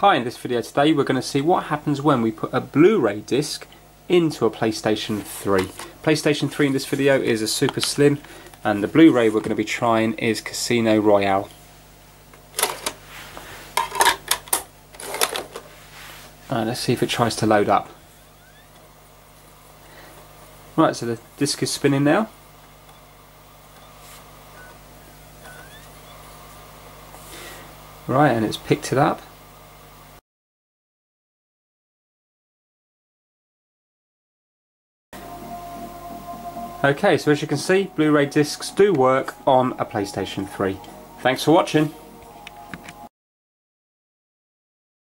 Hi, in this video today we're going to see what happens when we put a Blu-ray disc into a PlayStation 3. PlayStation 3 in this video is a super slim, and the Blu-ray we're going to be trying is Casino Royale. Let's see if it tries to load up. Right, so the disc is spinning now. Right, and it's picked it up. Okay, so as you can see, Blu-ray discs do work on a PlayStation 3. Thanks for watching.